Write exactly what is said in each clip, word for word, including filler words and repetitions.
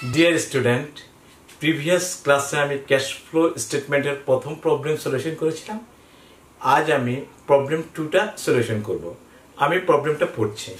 Dear student, previous ক্লাসে আমি cash flow স্টেটমেন্টের প্রথম প্রবলেম সলিউশন করেছিলাম। আজ আমি প্রবলেম টুটা সলিউশন করব। আমি প্রবলেমটা পড়ছি।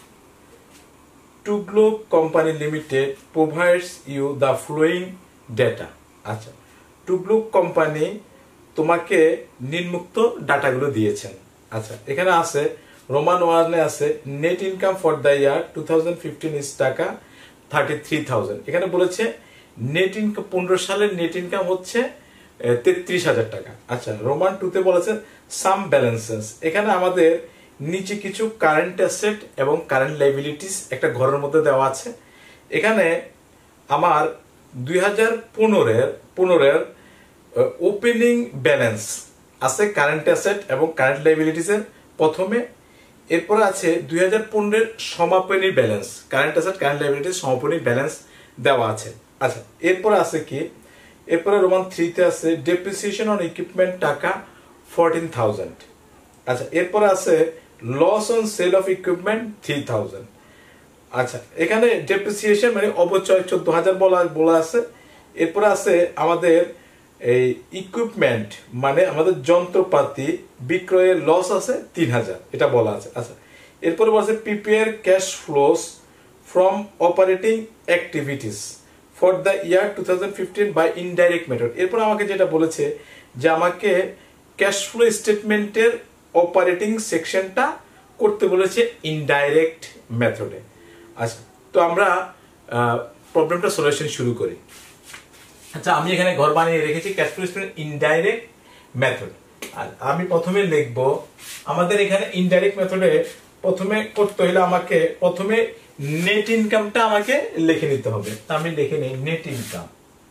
টুগ্লো company limited provides you the following data. আচ্ছা, টুগ্লো কোম্পানি তোমাকে নিম্নোক্ত ডাটাগুলো দিয়েছেন। আচ্ছা, এখানে আছে রোমান ওয়ানে আছে net income for the year two thousand fifteen is টাকা থার্টি থ্রি থাউজেন্ড। এখানে বলেছে নেট ইনকাম পনেরো সালের নেট ইনকাম হচ্ছে তেত্রিশ হাজার টাকা। আচ্ছা, রোমান টুতে বলেছে সাম ব্যালেন্সেস। এখানে আমাদের নিচে কিছু কারেন্ট অ্যাসেট এবং কারেন্ট লাইবিলিটিস একটা ঘরের মধ্যে দেওয়া আছে। এখানে আমার দুই হাজার পনেরোর পনেরোর ওপেনিং ব্যালেন্স আছে কারেন্ট অ্যাসেট এবং কারেন্ট লাইবিলিটিসের প্রথমে। এরপরে আছে দুই হাজার পনেরোর সমাপনী balance, current asset current liabilities সমাপনী ব্যালেন্স দেওয়া আছে। আচ্ছা, এরপরে আছে কি, এরপরে রোমান থ্রিতে আছে ডেপ্রিসিয়েশন অন ইকুইপমেন্ট টাকা ফোরটিন থাউজেন্ড। আচ্ছা, এরপরে আছে loss on sale of equipment three thousand. আচ্ছা, এখানে ডেপ্রিসিয়েশন মানে অবচয় চোদ্দ হাজার বলা বলা আছে। এরপরে আছে আমাদের এই ইকুইপমেন্ট মানে আমাদের যন্ত্রপাতি বিক্রয়ের লস আছে তিন হাজার, এটা বলা আছে। আচ্ছা, এরপরে বলছে prepare cash flows from operating activities for the year two thousand fifteen by indirect method. এরপর আমাকে যেটা বলেছে যে আমাকে ক্যাশ ফ্লো স্টেটমেন্টের অপারেটিং সেকশনটা করতে বলেছে ইনডাইরেক্ট মেথডে। আচ্ছা, তো আমরা প্রবলেমটা সলিউশন শুরু করি। আচ্ছা, আমি এখানে ঘর বানিয়ে রেখেছি cash flow statement indirect method. আর আমি প্রথমে লিখব আমাদের এখানে ইনডাইরেক্ট মেথডে প্রথমে করতে হলে আমাকে প্রথমে নেট ইনকামটা আমাকে লিখে নিতে হবে। তা আমি লিখে নিই net income.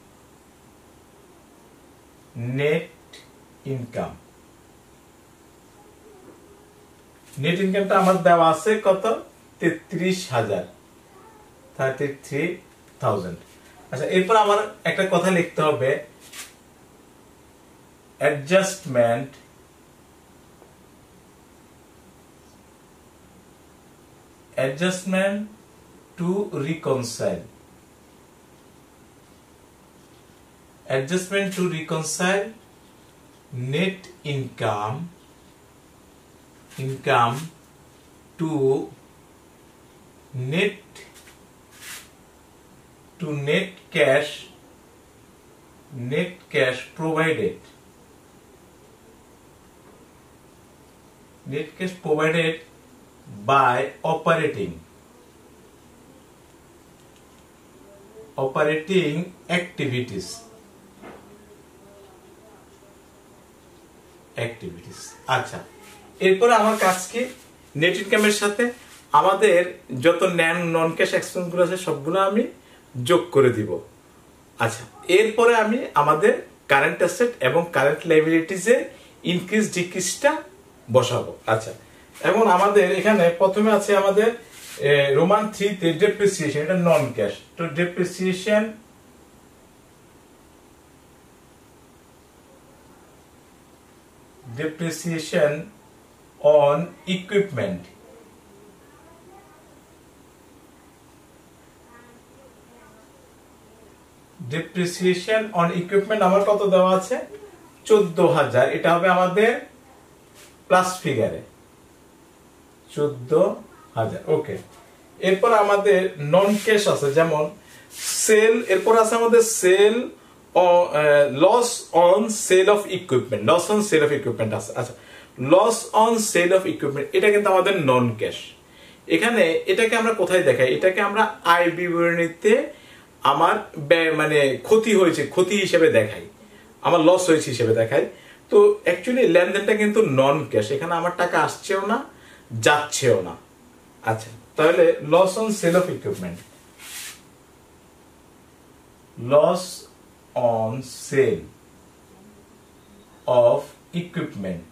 Net income net ইনকামটা আমার দেওয়া আছে কত, তেত্রিশ হাজার, থার্টি থ্রি থাউজেন্ড। আচ্ছা, এরপর আমার একটা কথা লিখতে হবে adjustment adjustment to reconcile adjustment to reconcile net income income to net to net cash net cash provided net cash provided by operating operating activities activities আচ্ছা, এরপরে আমার কাজ কি, নেট ইনকামের সাথে আমাদের যত নন নন ক্যাশ এক্সপেন্স গুলো আছে সবগুলো আমি যোগ করে দিব। আচ্ছা, এরপরে আমি আমাদের কারেন্ট অ্যাসেট এবং কারেন্ট লাইবিলিটিজে ইনক্রিজ ডিক্রিজটা বসাবো। আচ্ছা, এবং আমাদের এখানে প্রথমে আছে আমাদের রোমান থ্রিতে ডেপ্রিসিয়েশন, এটা নন ক্যাশ। তো depreciation depreciation on equipment depreciation on equipment আমার কত দেওয়া আছে, চোদ্দ হাজার। এটা হবে আমাদের প্লাস ফিগারে চোদ্দ হাজার। ওকে, এরপর আমাদের নন ক্যাশ আছে যেমন সেল, এরপর আছে আমাদের sale loss on sale of equipment loss on sale of equipment আছে। আচ্ছা, loss on sale of equipment এটা কিন্তু আমাদের নন ক্যাশ। এখানে এটাকে আমরা কোথায় দেখাই, এটাকে আমরা আয় বিবরণীতে আমার মানে ক্ষতি হয়েছে ক্ষতি হিসেবে দেখাই, আমার লস হয়েছে হিসেবে দেখাই। তো অ্যাকচুয়ালি লেনদেনটা কিন্তু নন ক্যাশ, এখানে আমার টাকা আসছেও না যাচ্ছেও না। আচ্ছা, তাহলে loss on sale of equipment loss on sale of equipment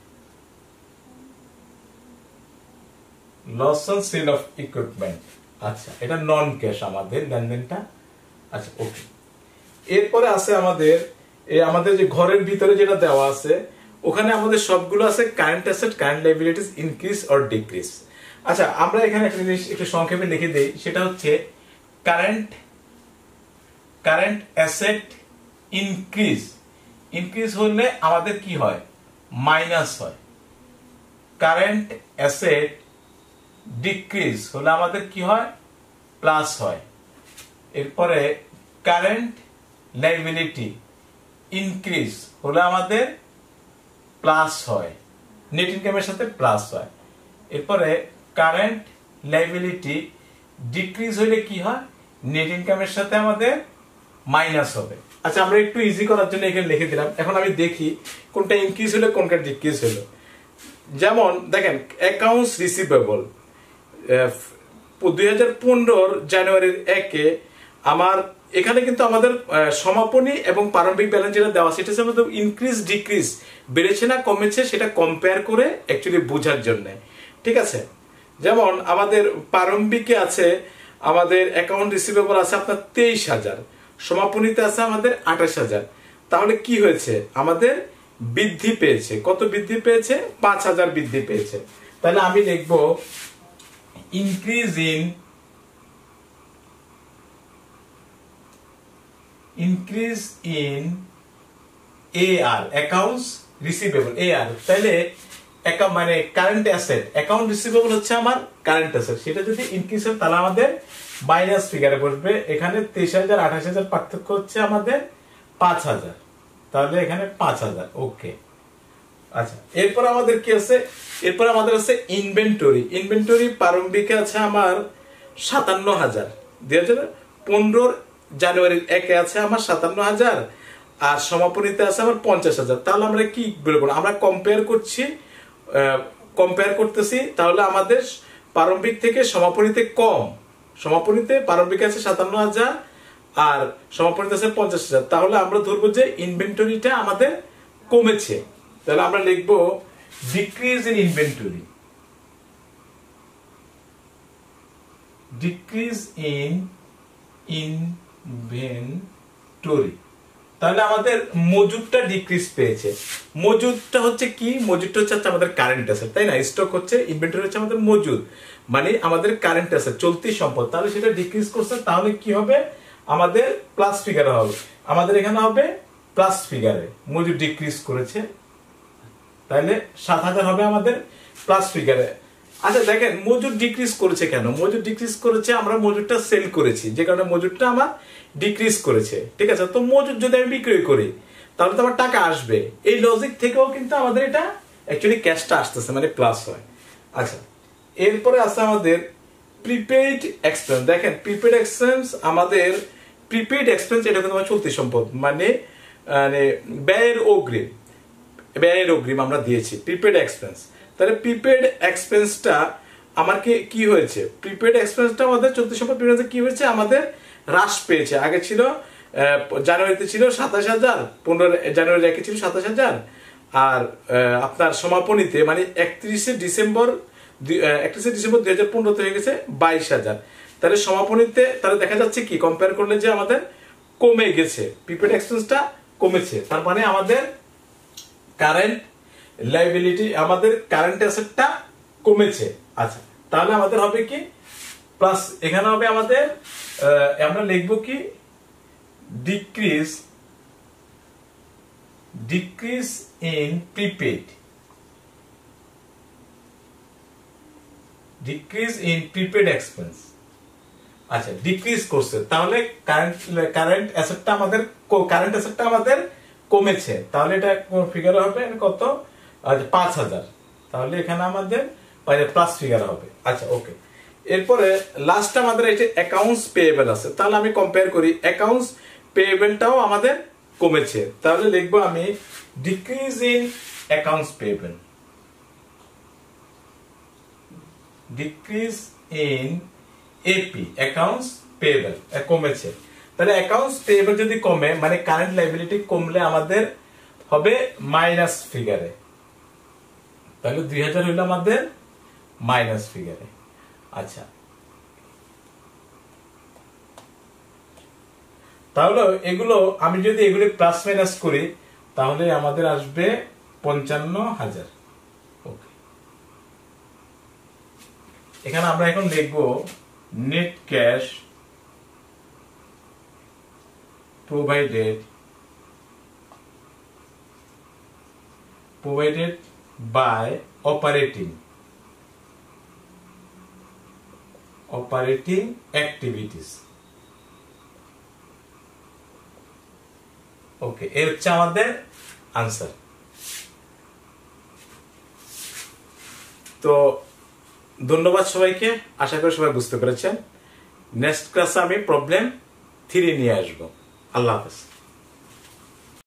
loss on sale of equipment আচ্ছা, এটা নন ক্যাশ আমাদের লেনদেনটা। আচ্ছা, ওকে, এরপরে আছে আমাদের এই আমাদের যে ঘরের ভিতরে যেটা দেওয়া আছে ওখানে আমাদের সবগুলো আছে current asset current liabilities increase or decrease. আচ্ছা, আমরা এখানে একটা জিনিস একটু সংক্ষেপে লিখে দেই, সেটা হচ্ছে current current asset increase, increase হলে আমাদের কি হয়, মাইনাস হয়। কারেন্ট অ্যাসেট ডিক্রিজ হলে আমাদের কি হয়, প্লাস হয়। এরপরে কারেন্ট লায়াবিলিটি ইনক্রিজ হলে আমাদের প্লাস হয়, নেট ইনকামের সাথে প্লাস হয়। এরপরে কারেন্ট লায়াবিলিটি ডিক্রিজ হলে কি হয়, নেট ইনকামের সাথে আমাদের মাইনাস হবে। আচ্ছা, আমরা একটু ইজি করার জন্য এখানে লিখে দিলাম। এখন আমি দেখি কোনটা ইনক্রিজ হলো কোনটা ডিক্রিজ হলো। যেমন দেখেন অ্যাকাউন্টস রিসিভেবল দুই হাজার পনেরোর জানুয়ারির একে আমার এখানে কিন্তু আমাদের সমাপনী এবং প্রারম্ভিক ব্যালেন্স যেটা দেওয়া সেটা হচ্ছে আমাদের ইনক্রিজ ডিক্রিজ বেড়েছে না কমেছে সেটা কম্পেয়ার করে অ্যাকচুয়ালি বোঝার জন্য, ঠিক আছে। যেমন আমাদের প্রারম্ভিকে আছে আমাদের অ্যাকাউন্ট রিসিভেবল আছে আপনার তেইশ হাজার, সমাপনীতে আছে আমাদের আঠাশ হাজার। তাহলে কি হয়েছে, আমাদের বৃদ্ধি পেয়েছে। কত বৃদ্ধি পেয়েছে, পাঁচ হাজার বৃদ্ধি পেয়েছে। তাহলে আমি লিখব increase in increase in A R accounts receivable A R. তাহলে মানে কারেন্ট অ্যাসেট অ্যাকাউন্ট রিসিভেবল হচ্ছে আমার কারেন্ট অ্যাসেট, সেটা যদি ইনক্রিজ হয় তাহলে আমাদের মাইনাস ফিগারে বসবে। এখানে তেইশ হাজার আঠাশ হাজার পার্থক্য হচ্ছে আমাদের পাঁচ হাজার, তাহলে এখানে পাঁচ হাজার। ওকে, আচ্ছা। এরপর আমাদের কি আছে, এরপর আমাদের আছে ইনভেন্টরি। ইনভেন্টরি প্রারম্ভিকে আছে আমার সাতান্ন হাজার, দুই হাজার পনেরোর জানুয়ারির একে আছে আমার সাতান্ন হাজার, আর সমাপনীতে আছে আমার পঞ্চাশ হাজার। তাহলে আমরা কি বলবো, আমরা কম্পেয়ার করছি, কম্পেয়ার করতেছি। তাহলে আমাদের প্রারম্ভিক থেকে সমাপনীতে কম, সমাপনীতে প্রারম্ভিক আছে সাতান্ন হাজার আর সমাপনীতে আছে পঞ্চাশ হাজার। তাহলে আমরা ধরবো যে ইনভেন্টরিটা আমাদের কমেছে। তাহলে আমরা লিখবো decrease in inventory, decrease in inventory. তাহলে আমাদের মজুদটা ডিক্রিজ পেয়েছে। মজুদটা হচ্ছে কি, মজুদটা হচ্ছে আমাদের কারেন্ট অ্যাসেট, তাই না। স্টক হচ্ছে, ইনভেন্টরি হচ্ছে আমাদের মজুদ, মানে আমাদের কারেন্ট অ্যাসেট চলতি সম্পদ। তাহলে সেটা ডিক্রিজ করছে, তাহলে কি হবে, আমাদের প্লাস ফিগারে হবে। আমাদের এখানে হবে প্লাস ফিগারে, মজুদ ডিক্রিজ করেছে, তাহলে সাত হাজার হবে আমাদের প্লাস ফিগারে। আচ্ছা দেখেন মজুদ ডিক্রিজ করেছে কেন, মজুদ ডিক্রিজ করেছে আমরা মজুদটা সেল করেছি, যে কারণে মজুদটা আমার ডিক্রিজ করেছে, ঠিক আছে। তো মজুদ যদি আমি বিক্রয় করি তাহলে তো আমার টাকা আসবে, এই লজিক থেকেও কিন্তু আমাদের এটা অ্যাকচুয়ালি ক্যাশটা আসতেছে, মানে প্লাস হয়। আচ্ছা, এরপরে আছে আমাদের প্রিপেইড এক্সপেন্স। দেখেন প্রিপেইড এক্সপেন্স আমাদের, প্রিপেইড এক্সপেন্স এটা কিন্তু আমার চলতি সম্পদ, মানে মানে ব্যয়ের অগ্রিম, ব্যয়ের অগ্রিম আমরা দিয়েছি প্রিপেইড এক্সপেন্স। তাহলে প্রিপেইড এক্সপেন্সটা আমার কি কি হয়েছে, প্রিপেইড এক্সপেন্সটা আমাদের চলতি সম্পদ কি হয়েছে, আমাদের হ্রাস পেয়েছে। আগে ছিল জানুয়ারিতে ছিল সাতাশ হাজার, পনেরো জানুয়ারি একে ছিল সাতাশ হাজার, আর আপনার সমাপনীতে মানে একত্রিশে ডিসেম্বর একত্রিশে ডিসেম্বর দুই হাজার পনেরোতে হয়ে গেছে বাইশ হাজার। তাহলে সমাপনীতে তাহলে দেখা যাচ্ছে কি, কম্পেয়ার করলে যে আমাদের কমে গেছে, প্রিপেইড এক্সপেন্সটা কমেছে। তার মানে আমাদের কারেন্ট লায়াবিলিটি, আমাদের কারেন্ট অ্যাসেটটা কমেছে। আচ্ছা, তাহলে আমাদের হবে কি প্লাস, এখানে হবে আমাদের আমরা লিখবো কি decrease, decrease in prepaid, decrease in prepaid expense. আচ্ছা, ডিক্রিজ করছে, তাহলে কারেন্ট কারেন্ট অ্যাসেটটা আমাদের কারেন্ট অ্যাসেটটা আমাদের কমেছে। তাহলে এটা ফিগার হবে কত, পাঁচ হাজার। তাহলে এখানে আমাদের প্লাস ফিগার হবে। আচ্ছা ওকে, এরপরে লাস্ট আমাদের এই যে অ্যাকাউন্টস পেয়েবল আছে, তাহলে আমি কম্পেয়ার করি, অ্যাকাউন্টস পেয়েবলটাও আমাদের কমেছে। তাহলে লিখবো আমি decrease in accounts payable, decrease in AP accounts payable কমেছে। তাহলে অ্যাকাউন্টস পেয়েবল যদি কমে মানে কারেন্ট লায়াবিলিটি কমলে আমাদের হবে মাইনাস ফিগারে। তাহলে দুই হাজার হইলো আমাদের মাইনাস ফিগারে। আচ্ছা, তাহলে এগুলো আমি যদি এগুলো প্লাস মাইনাস করি তাহলে আমাদের আসবে পঞ্চান্ন হাজার। ওকে, এখানে আমরা এখন লিখবো net cash provided provided by operating operating activities. Okay, এই হচ্ছে আমাদের আনসার। তো ধন্যবাদ সবাইকে, আশা করি সবাই বুঝতে পেরেছেন। নেক্সট ক্লাসে আমি প্রবলেম থ্রি নিয়ে আসবো। আল্লাহ হাফেজ।